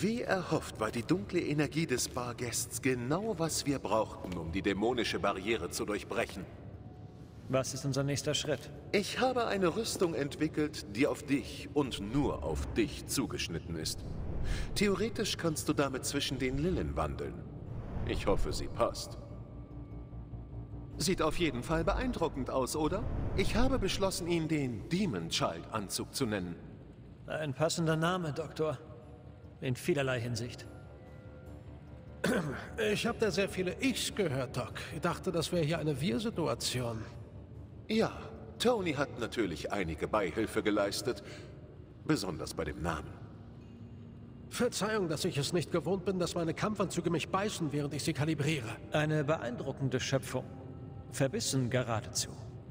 Wie erhofft war die dunkle Energie des Barghests genau, was wir brauchten, um die dämonische Barriere zu durchbrechen. Was ist unser nächster Schritt? Ich habe eine Rüstung entwickelt, die auf dich und nur auf dich zugeschnitten ist. Theoretisch kannst du damit zwischen den Lillen wandeln. Ich hoffe, sie passt. Sieht auf jeden Fall beeindruckend aus, oder? Ich habe beschlossen, ihn den Demon Child Anzug zu nennen. Ein passender Name, Doktor. In vielerlei Hinsicht. Ich habe da sehr viele Ichs gehört, Doc. Ich dachte, das wäre hier eine Wir-Situation. Ja, Tony hat natürlich einige Beihilfe geleistet, besonders bei dem Namen. Verzeihung, dass ich es nicht gewohnt bin, dass meine Kampfanzüge mich beißen, während ich sie kalibriere. Eine beeindruckende Schöpfung. Verbissen geradezu.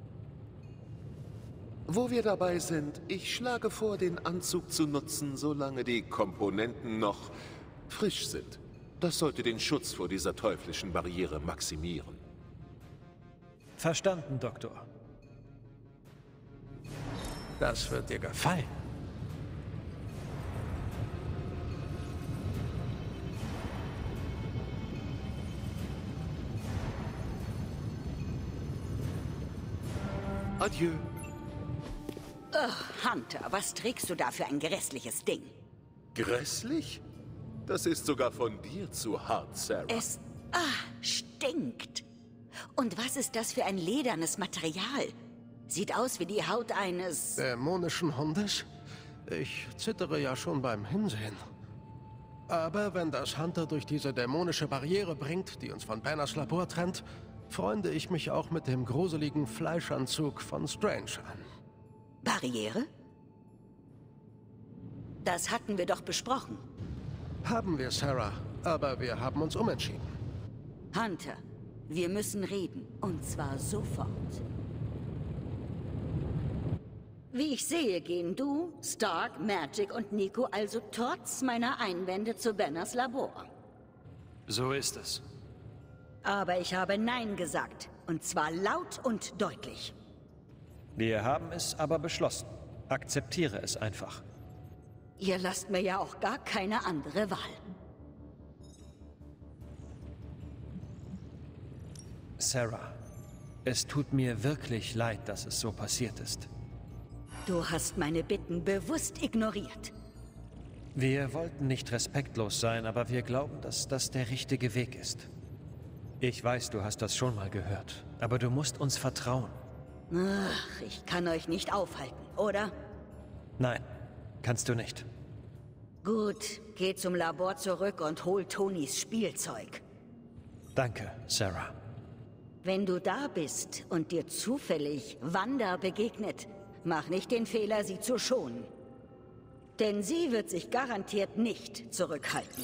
Wo wir dabei sind, ich schlage vor, den Anzug zu nutzen, solange die Komponenten noch frisch sind. Das sollte den Schutz vor dieser teuflischen Barriere maximieren. Verstanden, Doktor. Das wird dir gefallen. Adieu. Hunter, was trägst du da für ein grässliches Ding? Grässlich? Das ist sogar von dir zu hart, Sarah. Es, stinkt. Und was ist das für ein ledernes Material? Sieht aus wie die Haut eines... Dämonischen Hundes? Ich zittere ja schon beim Hinsehen. Aber wenn das Hunter durch diese dämonische Barriere bringt, die uns von Banners Labor trennt, freunde ich mich auch mit dem gruseligen Fleischanzug von Strange an. Barriere? Das hatten wir doch besprochen. Haben wir, Sarah, aber wir haben uns umentschieden. Hunter, wir müssen reden. Und zwar sofort. Wie ich sehe, gehen du, Stark, Magic und Nico also trotz meiner Einwände zu Banners Labor. So ist es. Aber ich habe Nein gesagt. Und zwar laut und deutlich. Wir haben es aber beschlossen. Akzeptiere es einfach. Ihr lasst mir ja auch gar keine andere Wahl. Sarah, es tut mir wirklich leid, dass es so passiert ist. Du hast meine Bitten bewusst ignoriert. Wir wollten nicht respektlos sein, aber wir glauben, dass das der richtige Weg ist. Ich weiß, du hast das schon mal gehört, aber du musst uns vertrauen. Ach, ich kann euch nicht aufhalten, oder? Nein, kannst du nicht. Gut, geh zum Labor zurück und hol Tonys Spielzeug. Danke, Sarah. Wenn du da bist und dir zufällig Wanda begegnet, mach nicht den Fehler, sie zu schonen. Denn sie wird sich garantiert nicht zurückhalten.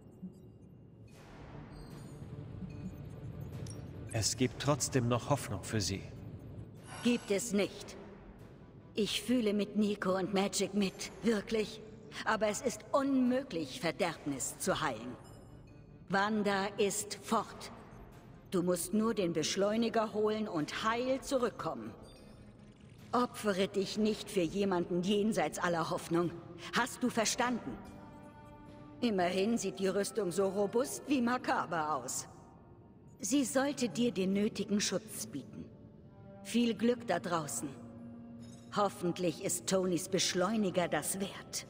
Es gibt trotzdem noch Hoffnung für sie. Gibt es nicht. Ich fühle mit Nico und Magic mit, wirklich. Aber es ist unmöglich, Verderbnis zu heilen. Wanda ist fort. Du musst nur den Beschleuniger holen und heil zurückkommen. Opfere dich nicht für jemanden jenseits aller Hoffnung. Hast du verstanden? Immerhin sieht die Rüstung so robust wie makaber aus. Sie sollte dir den nötigen Schutz bieten. Viel Glück da draußen. Hoffentlich ist Tonys Beschleuniger das wert.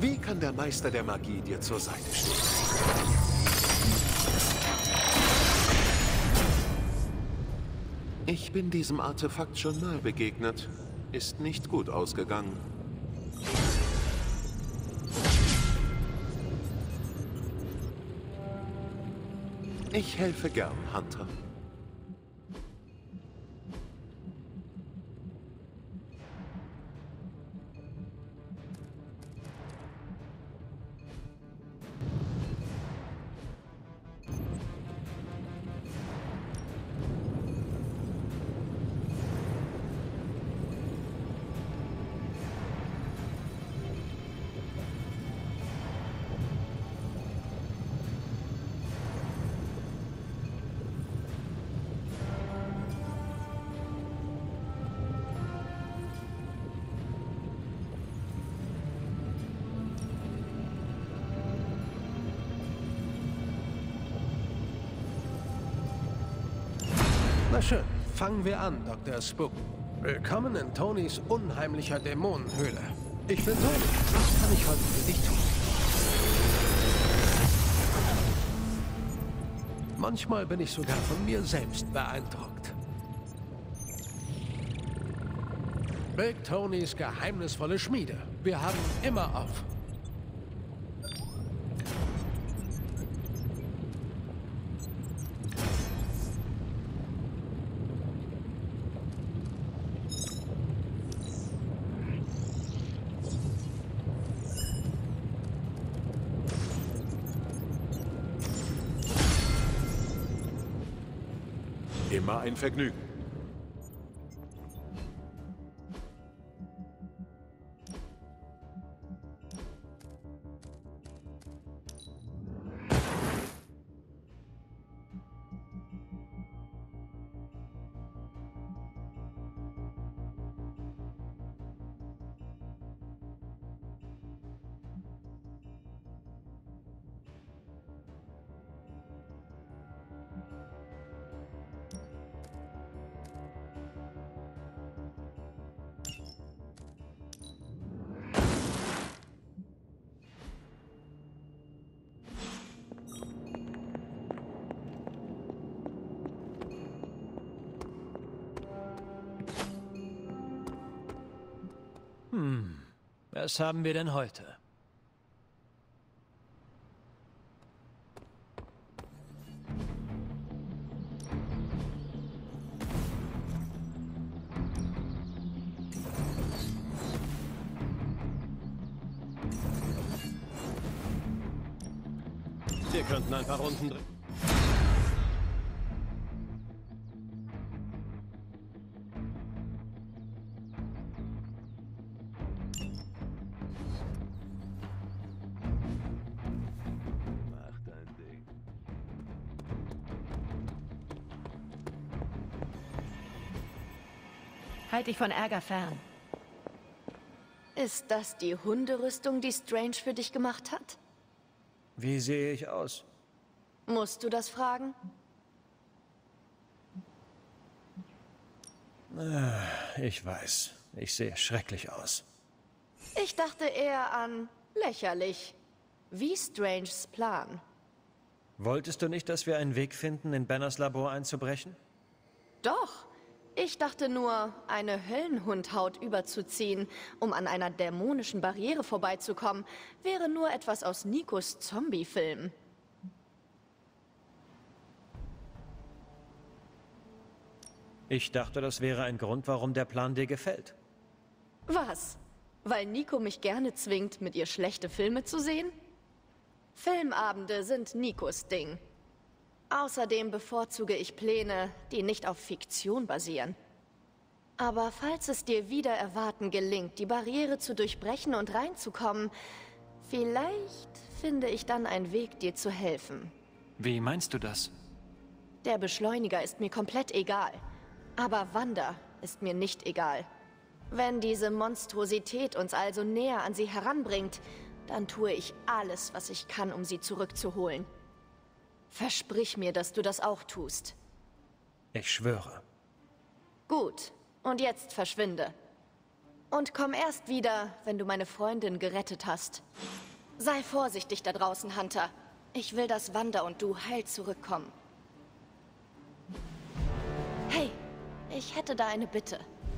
Wie kann der Meister der Magie dir zur Seite stehen? Ich bin diesem Artefakt schon mal begegnet. Ist nicht gut ausgegangen. Ich helfe gern, Hunter. Na schön, fangen wir an, Dr. Spook. Willkommen in Tonys unheimlicher Dämonenhöhle. Ich bin Tony. Was kann ich heute für dich tun? Manchmal bin ich sogar von mir selbst beeindruckt. Big Tonys geheimnisvolle Schmiede. Wir haben immer auf. Immer ein Vergnügen. Was haben wir denn heute? Wir könnten ein paar Runden drehen. Halt dich von Ärger fern. Ist das die Hunderüstung, die Strange für dich gemacht hat? Wie sehe ich aus? Musst du das fragen? Ich weiß. Ich sehe schrecklich aus. Ich dachte eher an lächerlich. Wie Stranges Plan. Wolltest du nicht, dass wir einen Weg finden, in Banners Labor einzubrechen? Doch. Ich dachte nur, eine Höllenhundhaut überzuziehen, um an einer dämonischen Barriere vorbeizukommen, wäre nur etwas aus Nikos Zombie-Film. Ich dachte, das wäre ein Grund, warum der Plan dir gefällt. Was? Weil Nico mich gerne zwingt, mit ihr schlechte Filme zu sehen? Filmabende sind Nikos Ding. Außerdem bevorzuge ich Pläne, die nicht auf Fiktion basieren. Aber falls es dir wider Erwarten gelingt, die Barriere zu durchbrechen und reinzukommen, vielleicht finde ich dann einen Weg, dir zu helfen. Wie meinst du das? Der Beschleuniger ist mir komplett egal. Aber Wanda ist mir nicht egal. Wenn diese Monstrosität uns also näher an sie heranbringt, dann tue ich alles, was ich kann, um sie zurückzuholen. Versprich mir, dass du das auch tust. Ich schwöre. Gut. Und jetzt verschwinde. Und komm erst wieder, wenn du meine Freundin gerettet hast. Sei vorsichtig da draußen, Hunter. Ich will, dass Wanda und du heil zurückkommen. Hey, ich hätte da eine Bitte.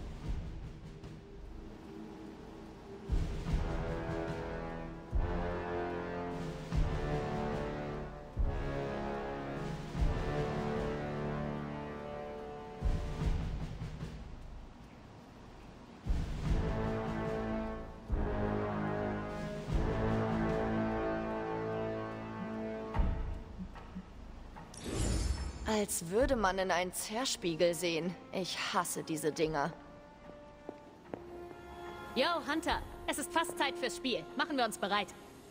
Als würde man in einen Zerspiegel sehen. Ich hasse diese Dinger. Yo, Hunter, es ist fast Zeit fürs Spiel. Machen wir uns bereit.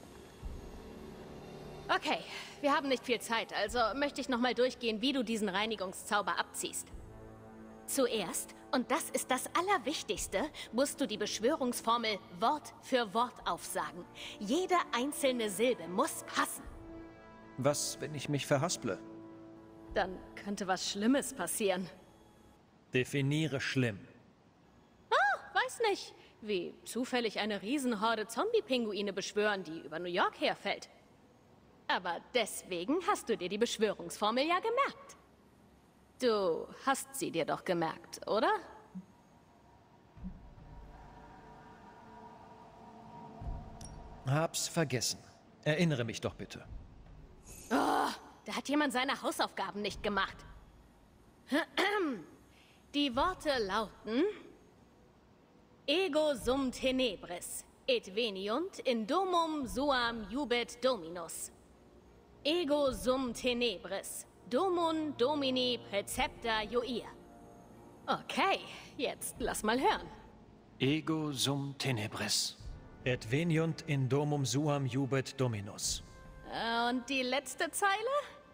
Okay, wir haben nicht viel Zeit, also möchte ich nochmal durchgehen, wie du diesen Reinigungszauber abziehst. Zuerst, und das ist das Allerwichtigste, musst du die Beschwörungsformel Wort für Wort aufsagen. Jede einzelne Silbe muss passen. Was, wenn ich mich verhasple? Dann könnte was Schlimmes passieren. Definiere schlimm. Weiß nicht, wie zufällig eine Riesenhorde Zombie-Pinguine beschwören, die über New York herfällt. Aber deswegen hast du dir die Beschwörungsformel ja gemerkt. Du hast sie dir doch gemerkt, oder? Hab's vergessen. Erinnere mich doch bitte. Da hat jemand seine Hausaufgaben nicht gemacht. Die Worte lauten: Ego sum tenebris, et veniunt in domum suam jubet dominus. Ego sum tenebris, domum domini precepta joir. Okay, jetzt lass mal hören. Ego sum tenebris. Et veniunt in domum suam jubet dominus. Und die letzte Zeile?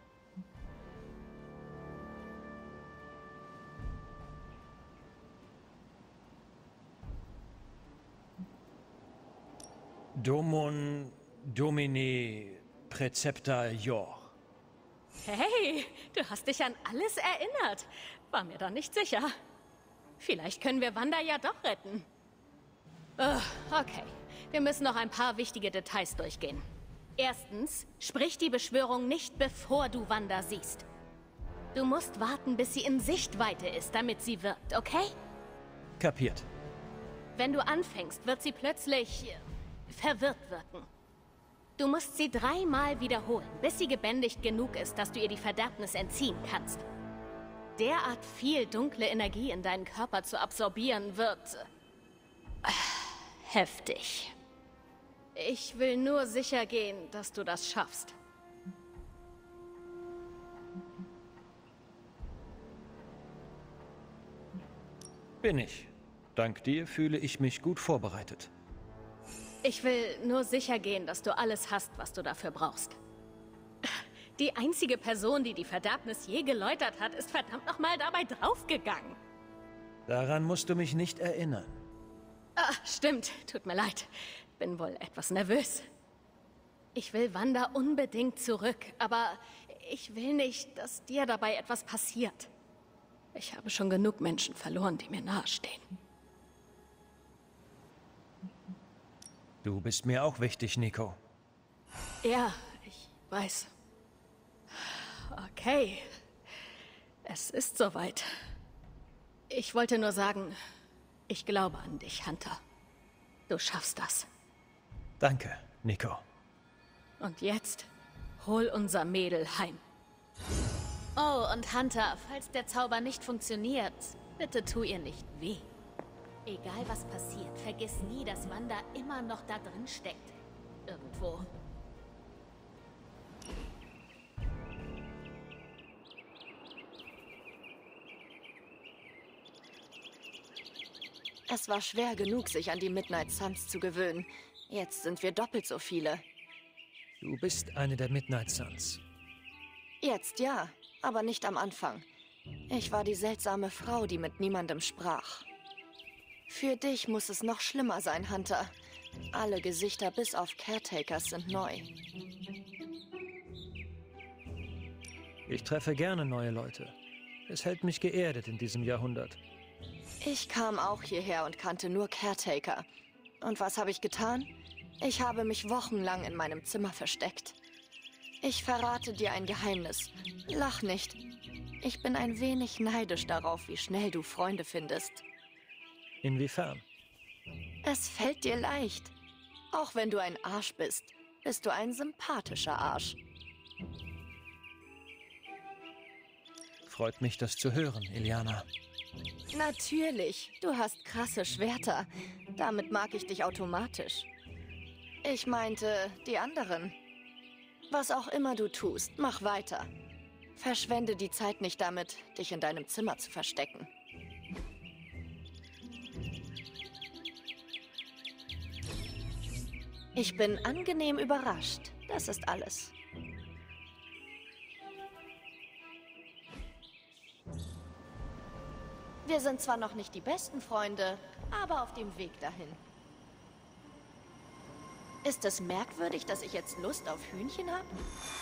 Domum domini precepta jor. Hey, du hast dich an alles erinnert. War mir da nicht sicher. Vielleicht können wir Wanda ja doch retten. Okay, wir müssen noch ein paar wichtige Details durchgehen. Erstens, sprich die Beschwörung nicht, bevor du Wanda siehst. Du musst warten, bis sie in Sichtweite ist, damit sie wirkt, okay? Kapiert. Wenn du anfängst, wird sie plötzlich verwirrt wirken. Du musst sie 3-mal wiederholen, bis sie gebändigt genug ist, dass du ihr die Verderbnis entziehen kannst. Derart viel dunkle Energie in deinen Körper zu absorbieren wird heftig. Ich will nur sicher gehen, dass du das schaffst. Bin ich. Dank dir fühle ich mich gut vorbereitet. Ich will nur sicher gehen, dass du alles hast, was du dafür brauchst. Die einzige Person, die die Verderbnis je geläutert hat, ist verdammt nochmal dabei draufgegangen. Daran musst du mich nicht erinnern. Stimmt. Tut mir leid. Bin wohl etwas nervös. Ich will Wanda unbedingt zurück, aber ich will nicht, dass dir dabei etwas passiert. Ich habe schon genug Menschen verloren, die mir nahestehen. Du bist mir auch wichtig, Nico. Ja, ich weiß. Okay. Es ist soweit. Ich wollte nur sagen, ich glaube an dich, Hunter. Du schaffst das. Danke, Nico. Und jetzt, hol unser Mädel heim. Oh, und Hunter, falls der Zauber nicht funktioniert, bitte tu ihr nicht weh. Egal was passiert, vergiss nie, dass Wanda immer noch da drin steckt. Irgendwo. Es war schwer genug, sich an die Midnight Suns zu gewöhnen. Jetzt sind wir doppelt so viele. Du bist eine der Midnight Suns. Jetzt ja, aber nicht am Anfang. Ich war die seltsame Frau, die mit niemandem sprach. Für dich muss es noch schlimmer sein, Hunter. Alle Gesichter bis auf Caretakers sind neu. Ich treffe gerne neue Leute. Es hält mich geerdet in diesem Jahrhundert. Ich kam auch hierher und kannte nur Caretaker. Und was habe ich getan? Ich habe mich wochenlang in meinem Zimmer versteckt. Ich verrate dir ein Geheimnis. Lach nicht. Ich bin ein wenig neidisch darauf, wie schnell du Freunde findest. Inwiefern? Es fällt dir leicht. Auch wenn du ein Arsch bist, bist du ein sympathischer Arsch. Freut mich, das zu hören, Iliana. Natürlich, du hast krasse Schwerter. Damit mag ich dich automatisch. Ich meinte, die anderen. Was auch immer du tust, mach weiter. Verschwende die Zeit nicht damit, dich in deinem Zimmer zu verstecken. Ich bin angenehm überrascht. Das ist alles. Wir sind zwar noch nicht die besten Freunde, aber auf dem Weg dahin. Ist es merkwürdig, dass ich jetzt Lust auf Hühnchen habe?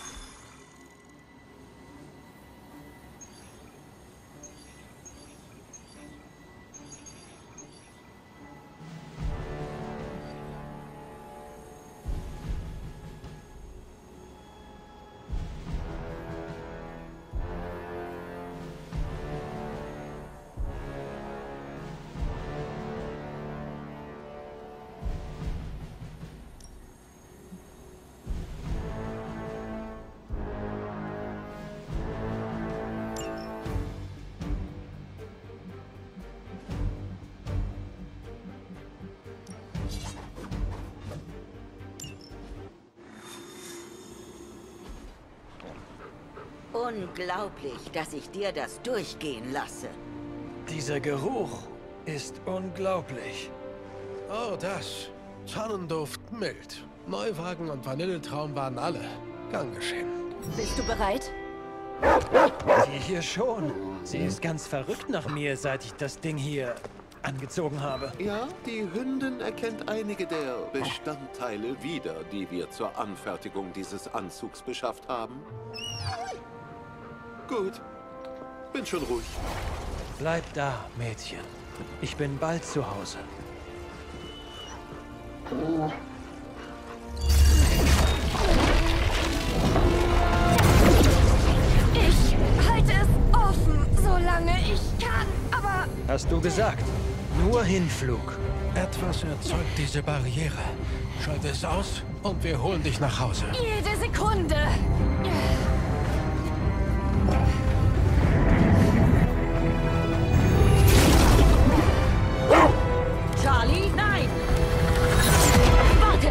Unglaublich, dass ich dir das durchgehen lasse. Dieser Geruch ist unglaublich. Oh, das. Tannenduft mild. Neuwagen und Vanilletraum waren alle. Gern geschehen. Bist du bereit? Die hier schon. Sie ist ganz verrückt nach mir, seit ich das Ding hier angezogen habe. Ja, die Hündin erkennt einige der Bestandteile wieder, die wir zur Anfertigung dieses Anzugs beschafft haben. Gut. Bin schon ruhig. Bleib da, Mädchen. Ich bin bald zu Hause. Ich halte es offen, solange ich kann, aber... Hast du gesagt? Nur Hinflug. Etwas erzeugt diese Barriere. Schalte es aus und wir holen dich nach Hause. Jede Sekunde. Charlie, nein! Warte!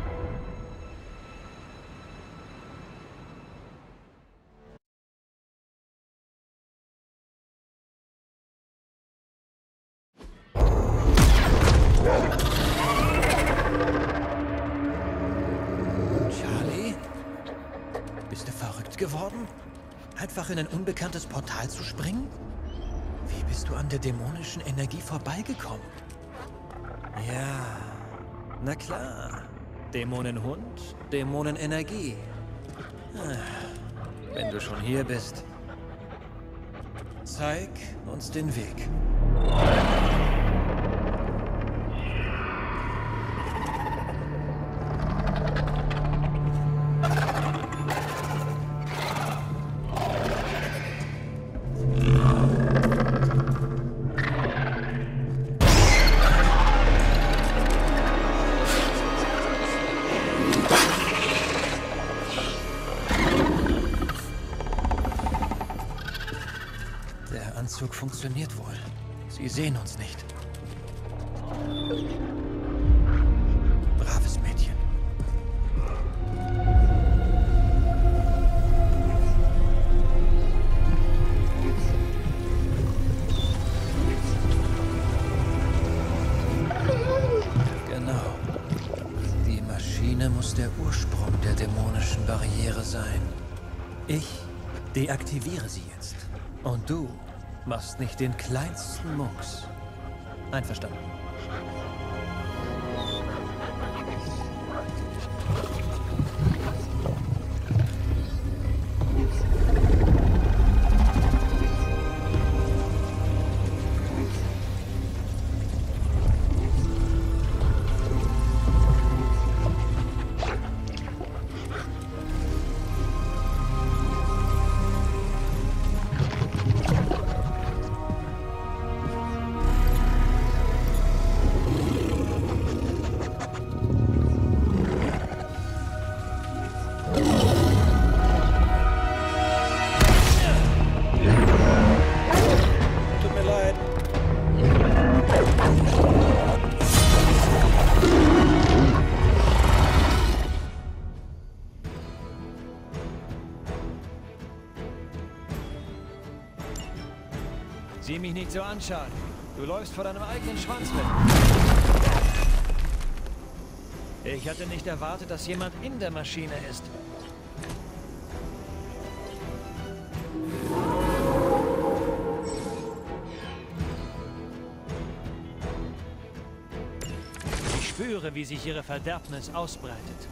Charlie? Bist du verrückt geworden? Einfach in ein unbekanntes Portal zu springen? Wie bist du an der dämonischen Energie vorbeigekommen? Ja, na klar. Dämonenhund, Dämonenenergie. Wenn du schon hier bist, zeig uns den Weg. Der Anzug funktioniert wohl. Sie sehen uns nicht. Braves Mädchen. Genau. Die Maschine muss der Ursprung der dämonischen Barriere sein. Ich deaktiviere sie jetzt. Und du machst nicht den kleinsten Mucks. Einverstanden? nicht so anschauen. Du läufst vor deinem eigenen Schwanz weg. Ich hatte nicht erwartet, dass jemand in der Maschine ist. Ich spüre, wie sich ihre Verderbnis ausbreitet.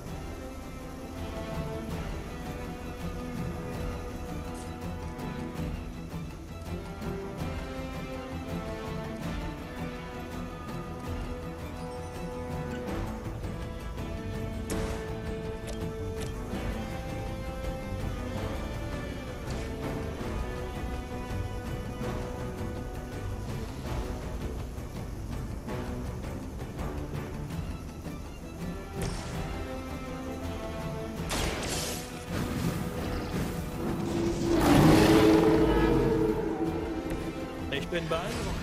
Ich bin beeindruckt.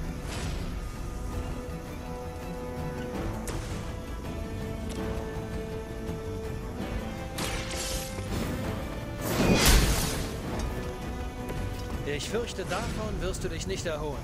Ich fürchte, davon wirst du dich nicht erholen.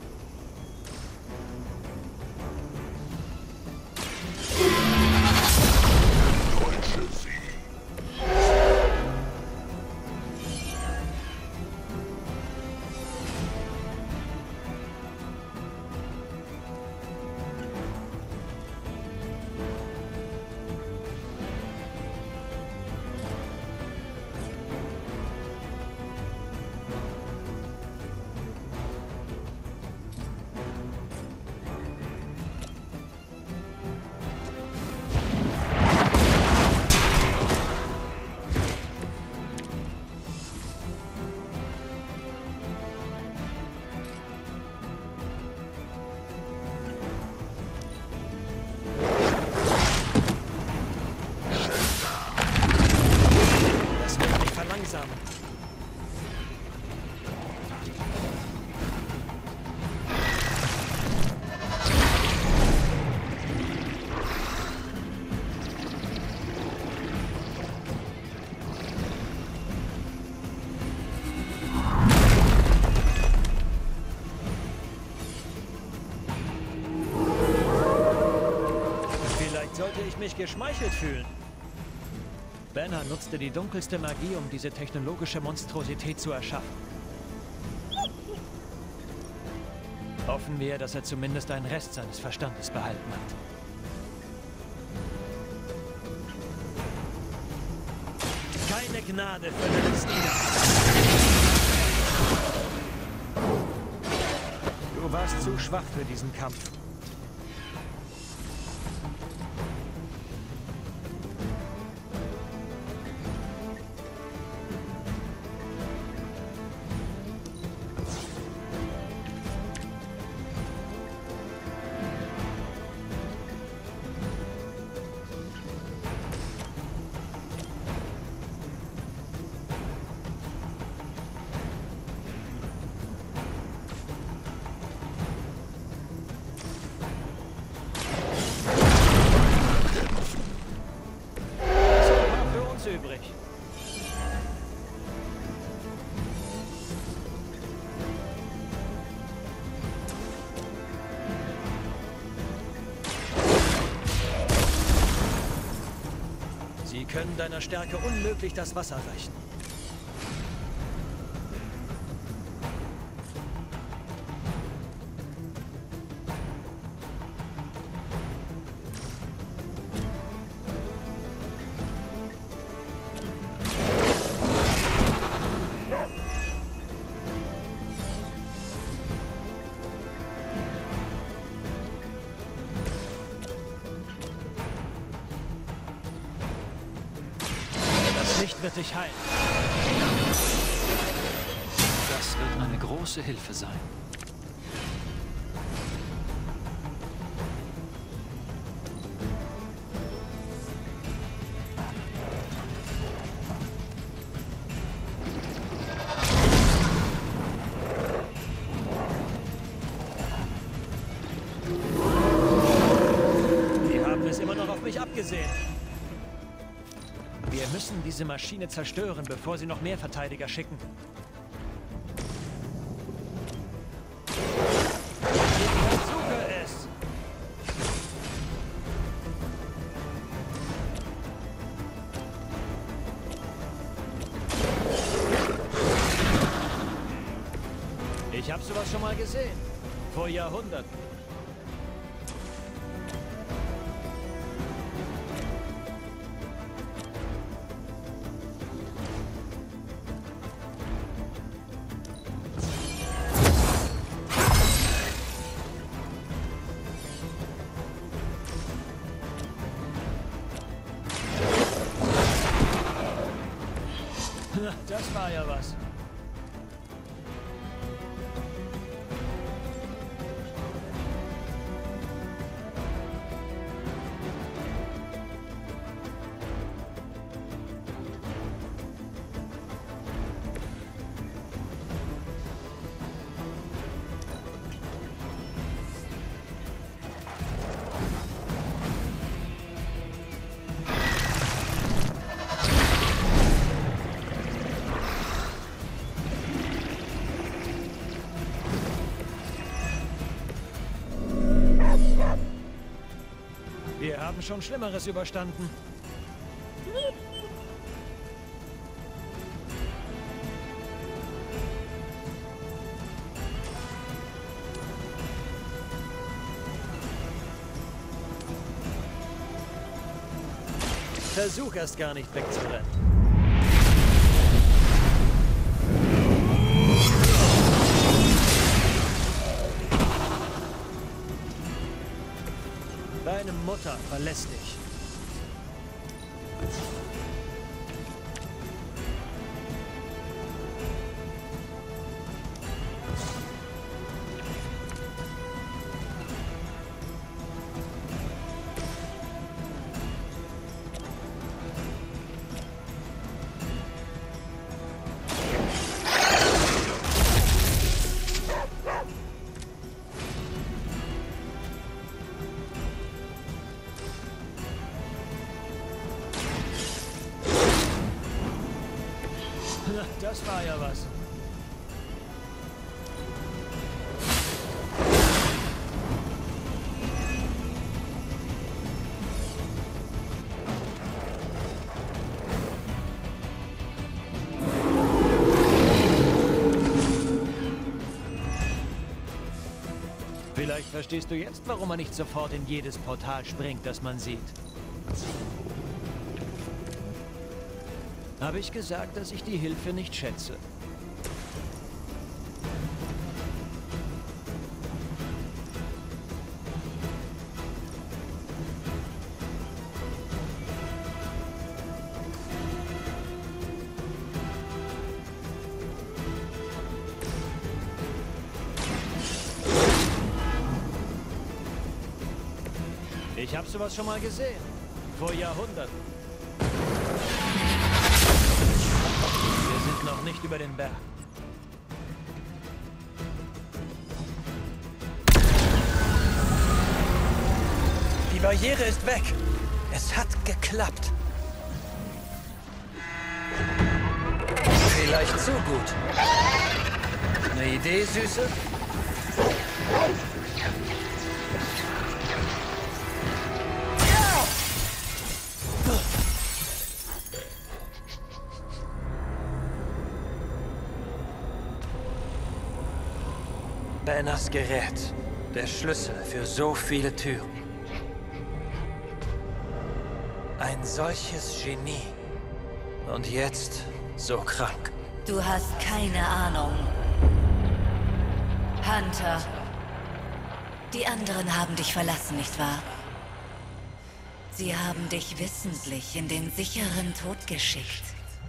Sollte ich mich geschmeichelt fühlen. Banner nutzte die dunkelste Magie, um diese technologische Monstrosität zu erschaffen. Hoffen wir, dass er zumindest einen Rest seines Verstandes behalten hat. Keine Gnade für Liliths Niederlage. Du warst zu schwach für diesen Kampf. Übrig. Sie können deiner Stärke unmöglich das Wasser reichen. Licht wird dich heilen. Das wird eine große Hilfe sein. Die haben es immer noch auf mich abgesehen. Wir müssen diese Maschine zerstören, bevor sie noch mehr Verteidiger schicken. sowas schon mal gesehen. Vor Jahrhunderten. Das war ja was. Wir haben schon Schlimmeres überstanden. Versuch erst gar nicht wegzurennen. Deine Mutter verlässt dich. Das war ja was. Vielleicht verstehst du jetzt, warum man nicht sofort in jedes Portal springt, das man sieht. Habe ich gesagt, dass ich die Hilfe nicht schätze? Ich habe sowas schon mal gesehen. Vor Jahrhunderten. Wir sind noch nicht über den Berg. Die Barriere ist weg. Es hat geklappt. Vielleicht zu gut. Eine Idee, Süße? Banners Gerät. Der Schlüssel für so viele Türen. Ein solches Genie. Und jetzt so krank. Du hast keine Ahnung. Hunter. Die anderen haben dich verlassen, nicht wahr? Sie haben dich wissentlich in den sicheren Tod geschickt.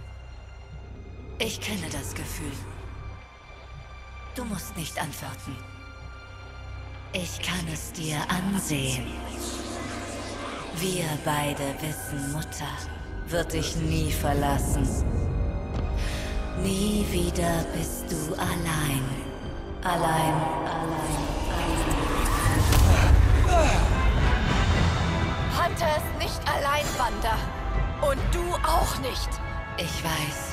Ich kenne das Gefühl. Du musst nicht antworten. Ich kann es dir ansehen. Wir beide wissen, Mutter wird dich nie verlassen. Nie wieder bist du allein. Allein, allein, allein. Hunter ist nicht allein, Wanda. Und du auch nicht. Ich weiß.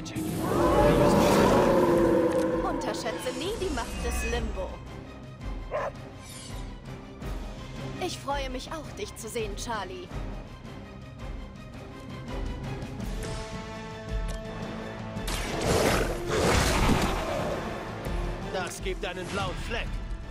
Magic. Unterschätze nie die Macht des Limbo. Ich freue mich auch, dich zu sehen, Charlie. Das gibt einen blauen Fleck.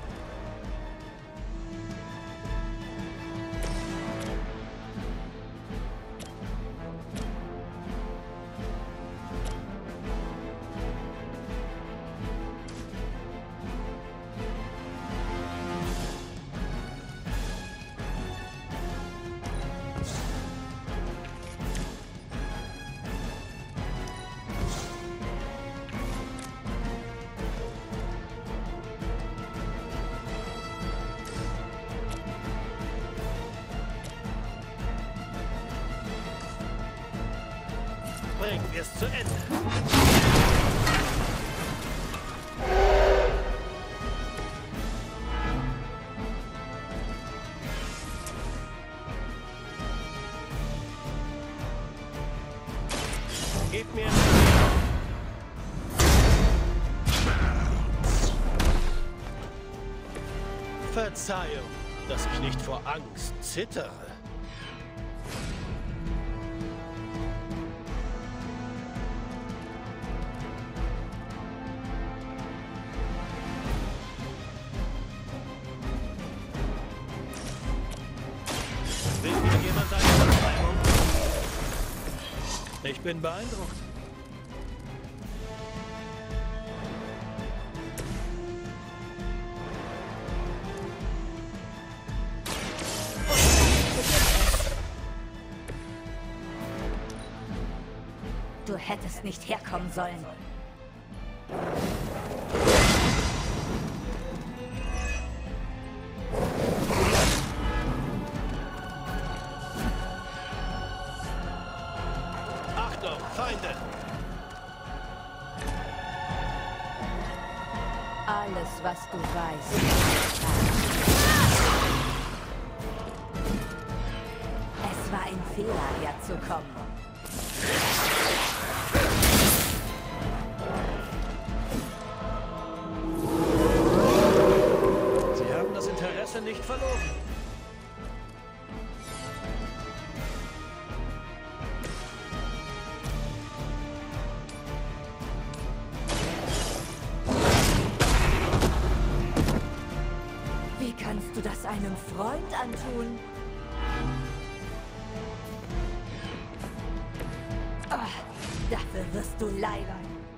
Bringen wir es zu Ende. Gib mir... Verzeihung, dass ich nicht vor Angst zittere. Will mir jemand eine Vertreibung? Ich bin beeindruckt. Du hättest nicht herkommen sollen. Achtung, Feinde! Alles, was du weißt. Es war ein Fehler, herzukommen. Sie haben das Interesse nicht verloren. Wie kannst du das einem Freund antun? Ach, dafür wirst du leiden.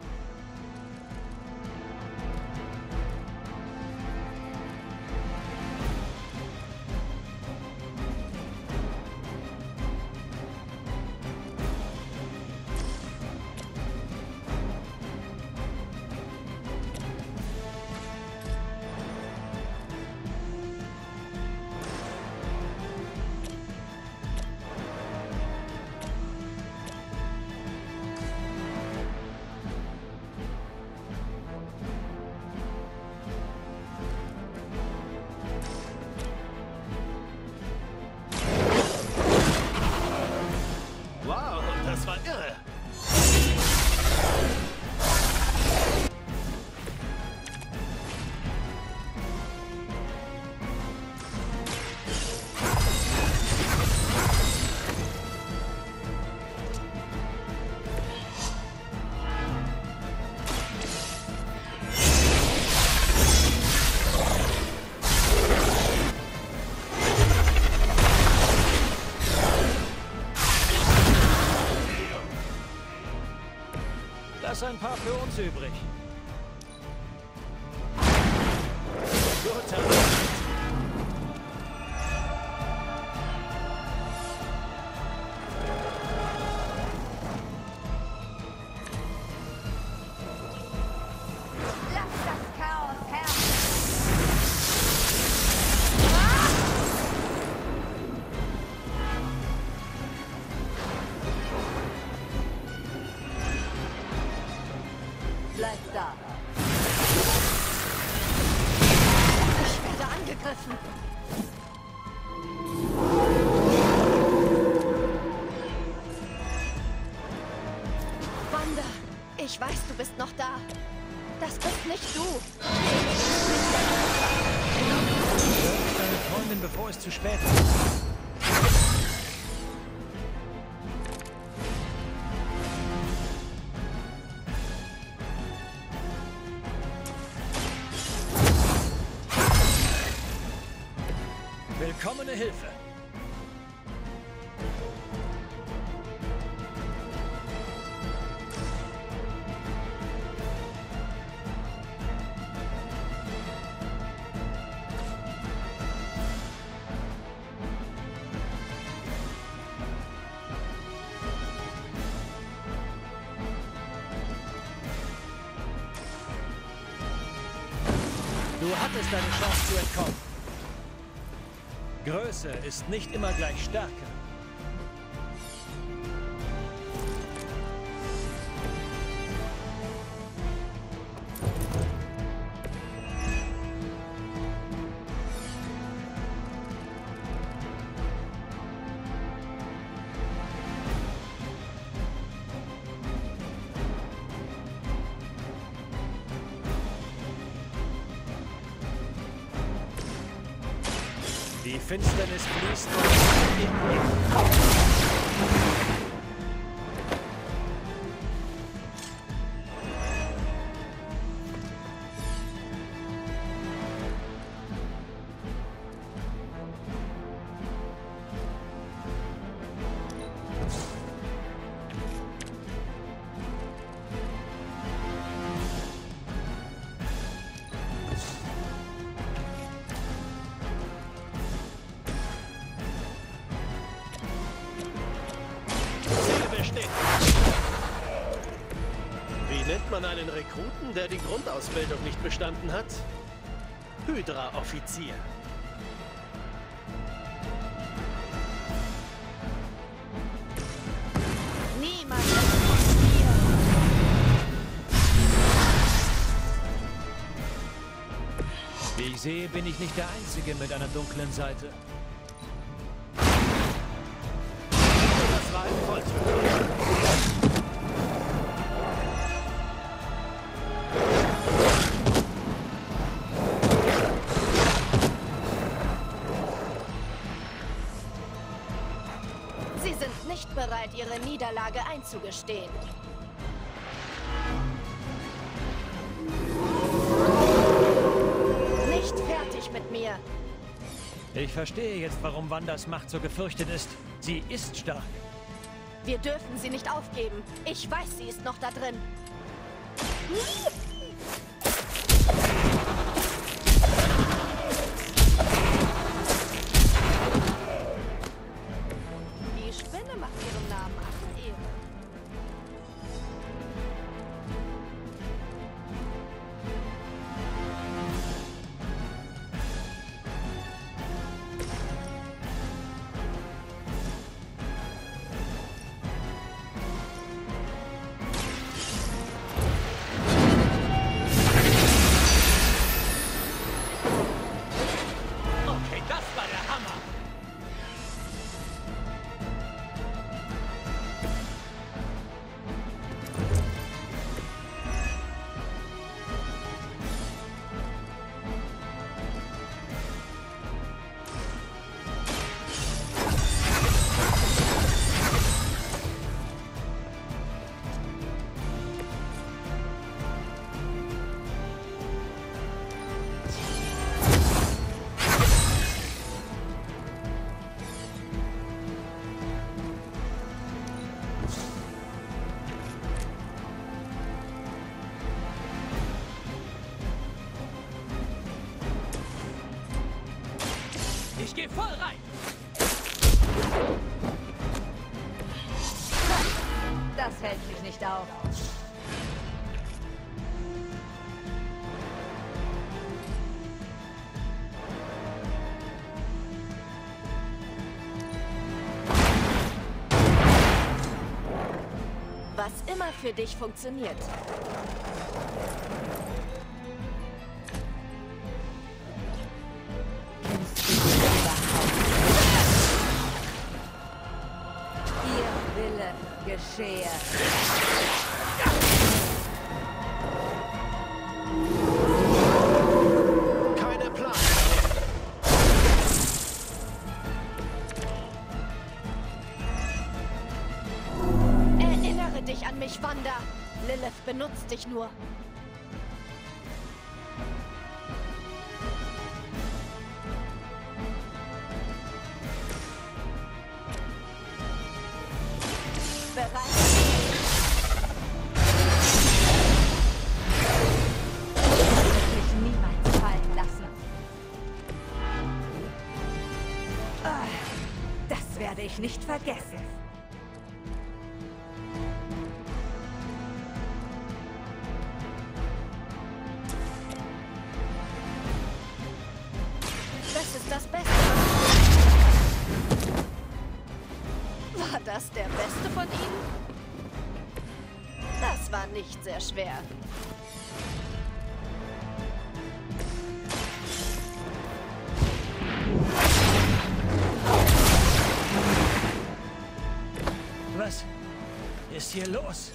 Wow, das war irre. Lass ein paar für uns übrig. Guter Mann. Lass das Chaos herrschen. Bleib da. Ich werde angegriffen. Wanda, du bist noch da. Das bist nicht du. Deine Freundin, bevor es zu spät ist. Willkommene Hilfe. Du hattest deine Chance zu entkommen. Größe ist nicht immer gleich Stärke. Die Finsternis fließt in ihn. Wie nennt man einen Rekruten, der die Grundausbildung nicht bestanden hat? Hydra-Offizier. Niemand ist hier. Wie ich sehe, bin ich nicht der Einzige mit einer dunklen Seite. Das war ein Volltreffer. Sie sind nicht bereit, ihre Niederlage einzugestehen. Nicht fertig mit mir. Ich verstehe jetzt, warum Wandas Macht so gefürchtet ist. Sie ist stark. Wir dürfen sie nicht aufgeben. Ich weiß, sie ist noch da drin. Die Spinne macht ihrem Namen alle Ehre. Okay, das war der Hammer. Ich gehe voll rein. Das hält mich nicht auf. Was immer für dich funktioniert. Ihr Wille geschehe. benutzt dich nur. Bereit. Mich niemals fallen lassen. Das werde ich nicht vergessen. Das ist das Beste. War das der Beste von ihnen? Das war nicht sehr schwer. Was ist hier los?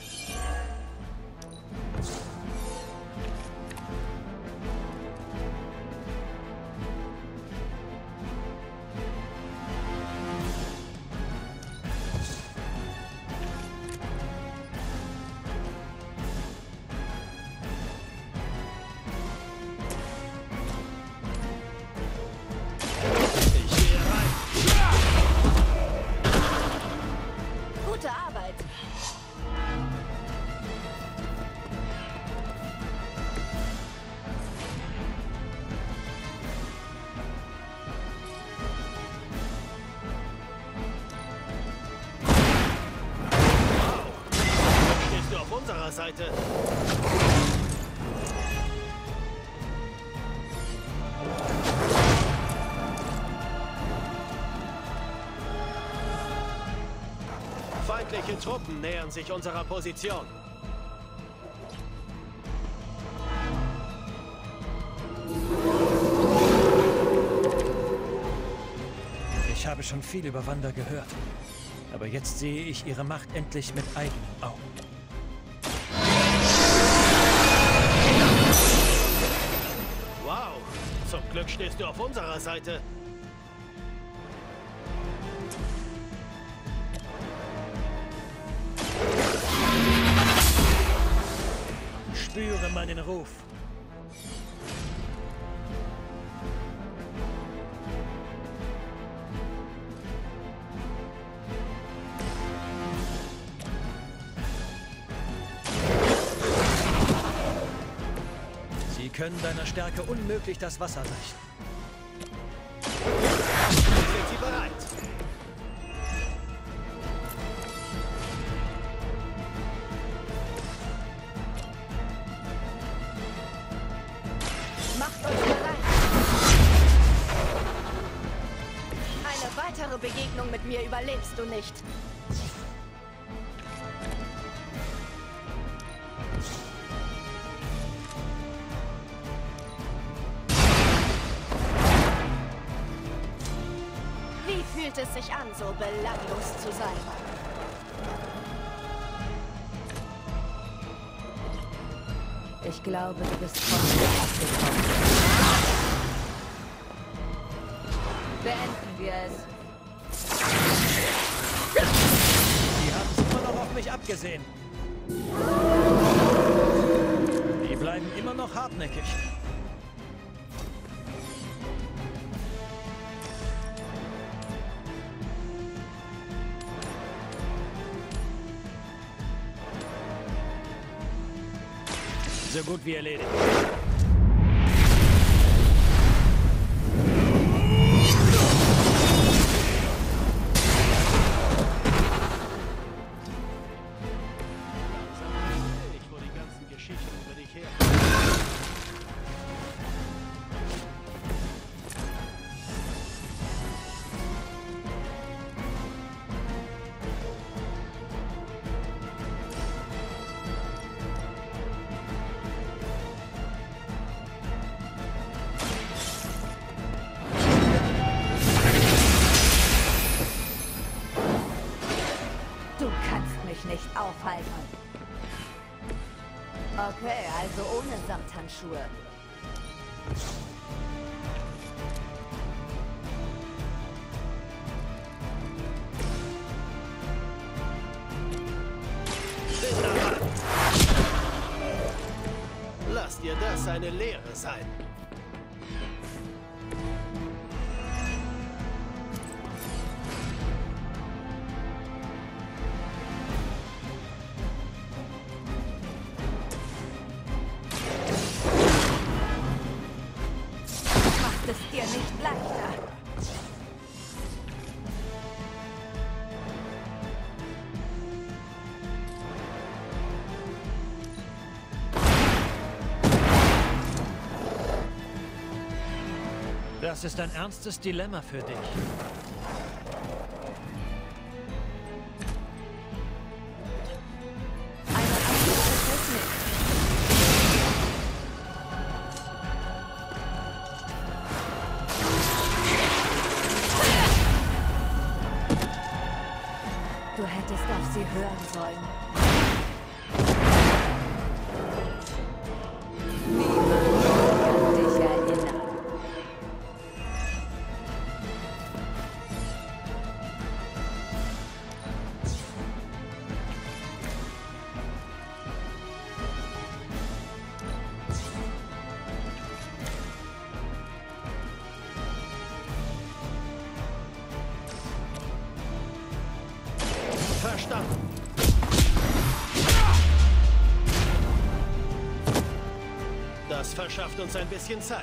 Gute Arbeit. Stehst du auf unserer Seite? Feindliche Truppen nähern sich unserer Position. Ich habe schon viel über Wanda gehört. Aber jetzt sehe ich ihre Macht endlich mit eigenen Augen. Wow, zum Glück stehst du auf unserer Seite. Spüre meinen Ruf. Sie können deiner Stärke unmöglich das Wasser reichen. Sind Sie bereit? Macht euch bereit. Eine weitere Begegnung mit mir überlebst du nicht. Wie fühlt es sich an, so belanglos zu sein? Ich glaube, du bist von mir abgekommen. Beenden wir es. Die haben es immer noch auf mich abgesehen. Die bleiben immer noch hartnäckig. So gut wie erledigt. Ich vor die ganzen Geschichten über dich her. Du kannst mich nicht aufhalten. Okay, also ohne Samthandschuhe. eine Lehre sein. Macht es dir nicht leichter. Das ist ein ernstes Dilemma für dich. Du hättest auf sie hören sollen. Niemand kann dich erinnern. Verstanden. Das verschafft uns ein bisschen Zeit.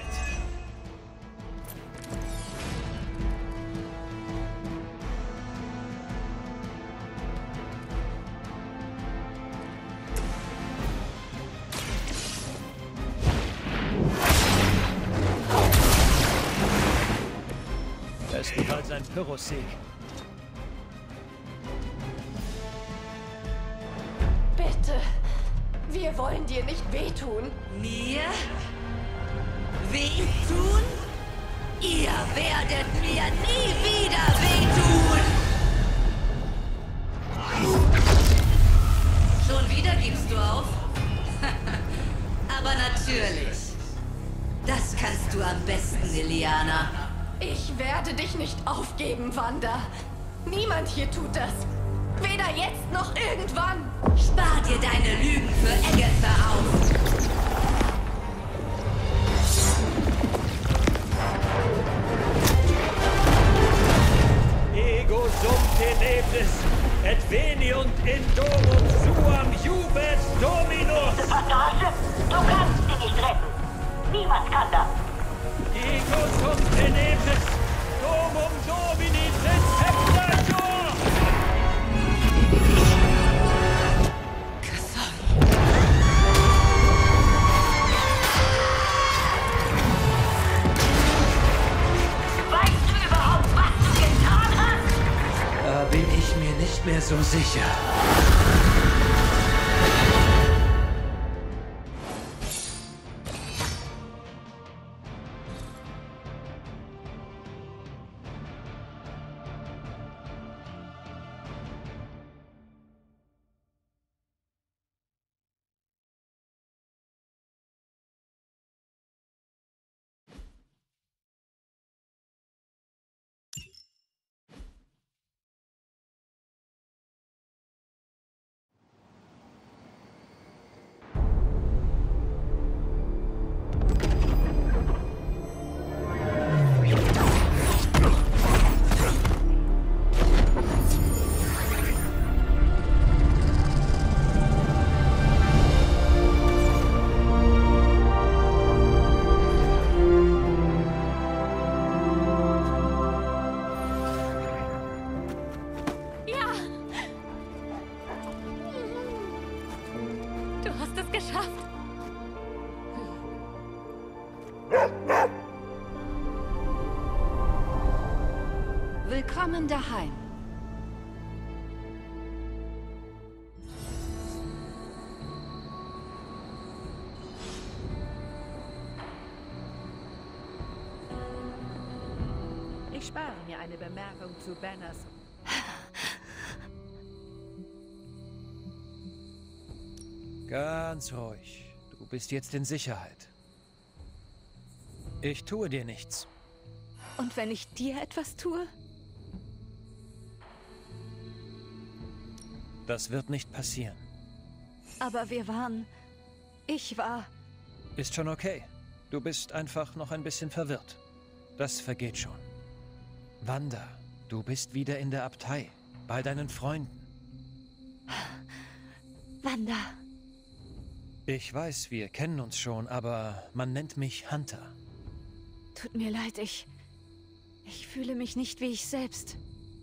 Bestenfalls ein Pyrrhus-Sieg. Bitte, wir wollen dir nicht wehtun. Mir? Wehtun? Ihr werdet mir nie wieder wehtun! Schon wieder gibst du auf? Aber natürlich. Das kannst du am besten, Liliana. Ich werde dich nicht aufgeben, Wanda. Niemand hier tut das. Weder jetzt noch irgendwann. Spar dir deine Lügen für Agatha auf. Ego sum tenebris, et veniunt indorum suam jubes dominus. Diese Passage? Du kannst sie nicht retten. Niemand kann das. Ego sum tenebris, domum domini principtator. Weißt du überhaupt, was du getan hast? Da bin ich mir nicht mehr so sicher. Du hast es geschafft. Willkommen daheim. Ich spare mir eine Bemerkung zu Banners. Ganz ruhig. Du bist jetzt in Sicherheit. Ich tue dir nichts. Und wenn ich dir etwas tue? Das wird nicht passieren. Aber wir waren... Ich war... Ist schon okay. Du bist einfach noch ein bisschen verwirrt. Das vergeht schon. Wanda, du bist wieder in der Abtei, bei deinen Freunden. Wanda. Ich weiß, wir kennen uns schon, aber man nennt mich Hunter. Tut mir leid, ich fühle mich nicht wie ich selbst.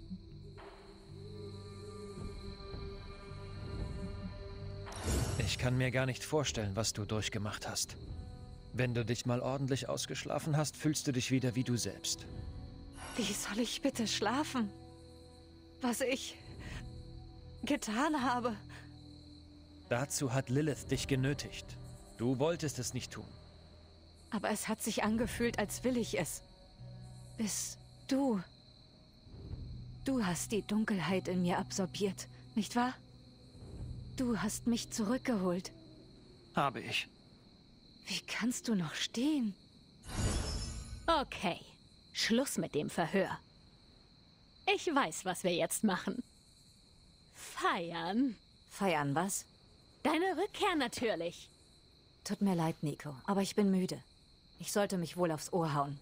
Ich kann mir gar nicht vorstellen, was du durchgemacht hast. Wenn du dich mal ordentlich ausgeschlafen hast, fühlst du dich wieder wie du selbst. Wie soll ich bitte schlafen? Was ich getan habe. Dazu hat Lilith dich genötigt. Du wolltest es nicht tun. Aber es hat sich angefühlt, als will ich es. Bis du. Du hast die Dunkelheit in mir absorbiert, nicht wahr? Du hast mich zurückgeholt. Habe ich. Wie kannst du noch stehen? Okay, Schluss mit dem Verhör. Ich weiß, was wir jetzt machen. Feiern. Feiern was? Deine Rückkehr natürlich. Tut mir leid, Nico, aber ich bin müde. Ich sollte mich wohl aufs Ohr hauen.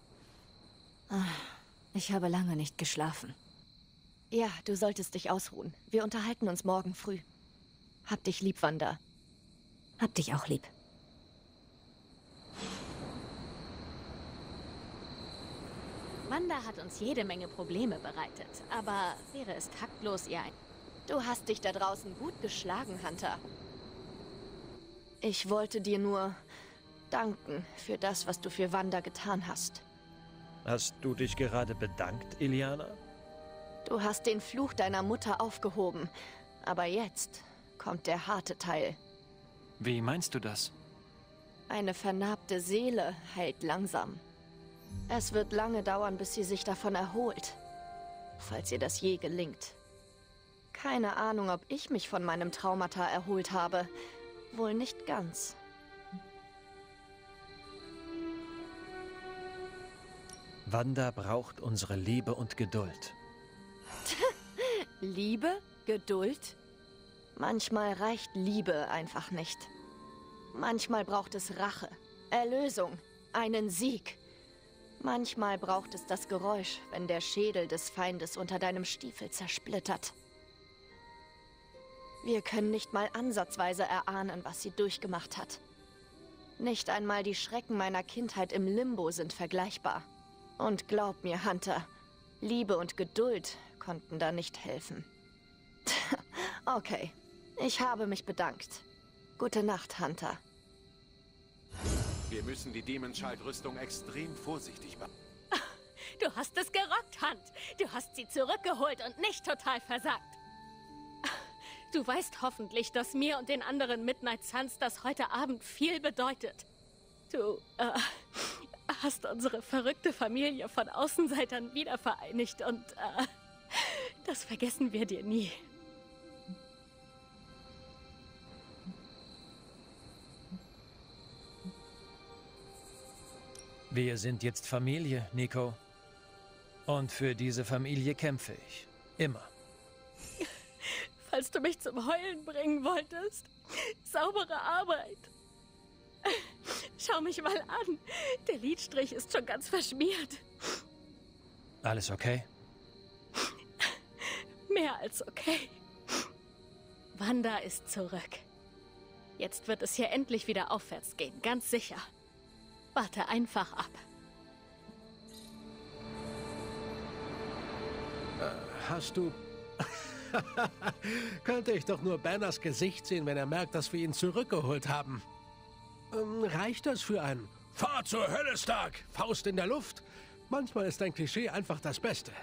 Ich habe lange nicht geschlafen. Ja, du solltest dich ausruhen. Wir unterhalten uns morgen früh. Hab dich lieb, Wanda. Hab dich auch lieb. Wanda hat uns jede Menge Probleme bereitet, aber wäre es taktlos, ihr ein... Du hast dich da draußen gut geschlagen, Hunter. Ich wollte dir nur danken für das, was du für Wanda getan hast. Hast du dich gerade bedankt, Illyana? Du hast den Fluch deiner Mutter aufgehoben, aber jetzt kommt der harte Teil. Wie meinst du das? Eine vernarbte Seele heilt langsam. Es wird lange dauern, bis sie sich davon erholt. Falls ihr das je gelingt. Keine Ahnung, ob ich mich von meinem Traumata erholt habe. Wohl nicht ganz. Wanda braucht unsere Liebe und Geduld. Liebe? Geduld? Manchmal reicht Liebe einfach nicht. Manchmal braucht es Rache, Erlösung, einen Sieg. Manchmal braucht es das Geräusch, wenn der Schädel des Feindes unter deinem Stiefel zersplittert. Wir können nicht mal ansatzweise erahnen, was sie durchgemacht hat. Nicht einmal die Schrecken meiner Kindheit im Limbo sind vergleichbar. Und glaub mir, Hunter, Liebe und Geduld konnten da nicht helfen. Okay, ich habe mich bedankt. Gute Nacht, Hunter. Wir müssen die Demonchild-Rüstung extrem vorsichtig machen. Du hast es gerockt, Hunt. Du hast sie zurückgeholt und nicht total versagt. Du weißt hoffentlich, dass mir und den anderen Midnight Suns das heute Abend viel bedeutet. Du, hast unsere verrückte Familie von Außenseitern wiedervereinigt und, das vergessen wir dir nie. Wir sind jetzt Familie, Nico. Und für diese Familie kämpfe ich. Immer. Falls du mich zum Heulen bringen wolltest. Saubere Arbeit. Schau mich mal an. Der Lidstrich ist schon ganz verschmiert. Alles okay? Mehr als okay. Wanda ist zurück. Jetzt wird es hier endlich wieder aufwärts gehen, ganz sicher. Warte einfach ab. Hast du... Könnte ich doch nur Banners Gesicht sehen, wenn er merkt, dass wir ihn zurückgeholt haben. Reicht das für ein Fahr zur Hölle, Stark! Faust in der Luft? Manchmal ist ein Klischee einfach das Beste.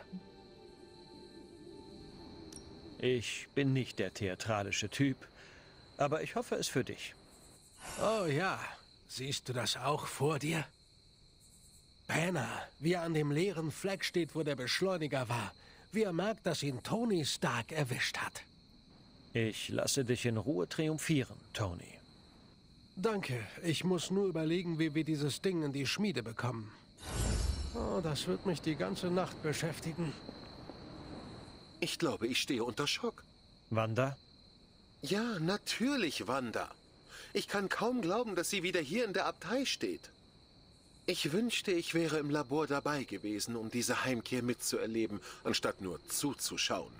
Ich bin nicht der theatralische Typ, aber ich hoffe es für dich. Oh ja, siehst du das auch vor dir? Banner, wie er an dem leeren Fleck steht, wo der Beschleuniger war. Wie er merkt, dass ihn Tony Stark erwischt hat. Ich lasse dich in Ruhe triumphieren, Tony. Danke. Ich muss nur überlegen, wie wir dieses Ding in die Schmiede bekommen. Oh, das wird mich die ganze Nacht beschäftigen. Ich glaube, ich stehe unter Schock. Wanda? Ja, natürlich, Wanda. Ich kann kaum glauben, dass sie wieder hier in der Abtei steht. Ich wünschte, ich wäre im Labor dabei gewesen, um diese Heimkehr mitzuerleben, anstatt nur zuzuschauen.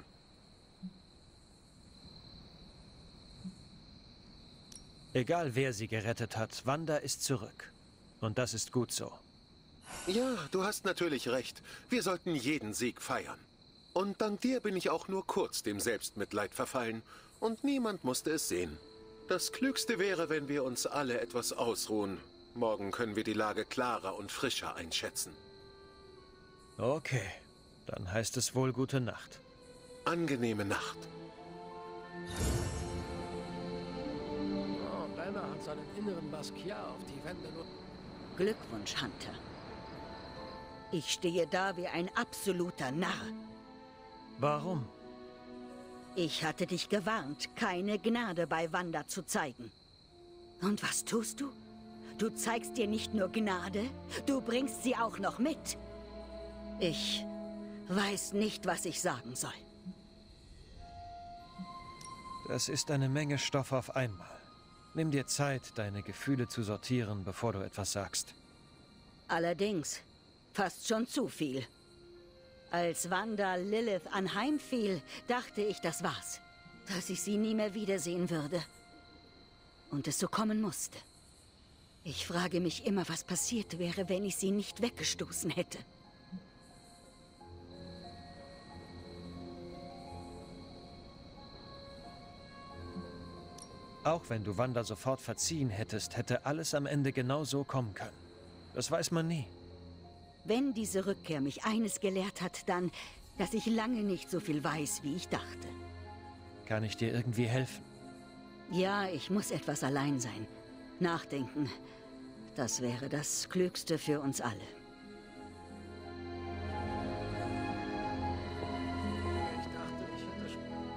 Egal wer sie gerettet hat, Wanda ist zurück. Und das ist gut so. Ja, du hast natürlich recht. Wir sollten jeden Sieg feiern. Und dank dir bin ich auch nur kurz dem Selbstmitleid verfallen. Und niemand musste es sehen. Das Klügste wäre, wenn wir uns alle etwas ausruhen. Morgen können wir die Lage klarer und frischer einschätzen. Okay, dann heißt es wohl gute Nacht. Angenehme Nacht. Oh, Banner hat seinen inneren Basquiat auf die Wände. Glückwunsch, Hunter. Ich stehe da wie ein absoluter Narr. Warum? Ich hatte dich gewarnt, keine Gnade bei Wanda zu zeigen. Und was tust du? Du zeigst dir nicht nur Gnade, du bringst sie auch noch mit. Ich weiß nicht, was ich sagen soll. Das ist eine Menge Stoff auf einmal. Nimm dir Zeit, deine Gefühle zu sortieren, bevor du etwas sagst. Allerdings, fast schon zu viel. Als Wanda Lilith anheimfiel, dachte ich, das war's. Dass ich sie nie mehr wiedersehen würde. Und es so kommen musste. Ich frage mich immer, was passiert wäre, wenn ich sie nicht weggestoßen hätte. Auch wenn du Wanda sofort verziehen hättest, hätte alles am Ende genau so kommen können. Das weiß man nie. Wenn diese Rückkehr mich eines gelehrt hat, dann, dass ich lange nicht so viel weiß, wie ich dachte. Kann ich dir irgendwie helfen? Ja, ich muss etwas allein sein. Nachdenken. Das wäre das Klügste für uns alle. Ich dachte, ich hätte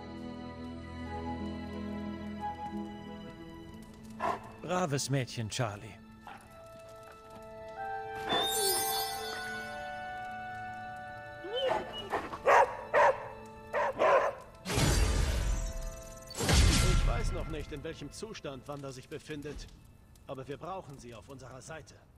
schon... Braves Mädchen, Charlie. Ich weiß noch nicht, in welchem Zustand Wanda sich befindet. Aber wir brauchen sie auf unserer Seite.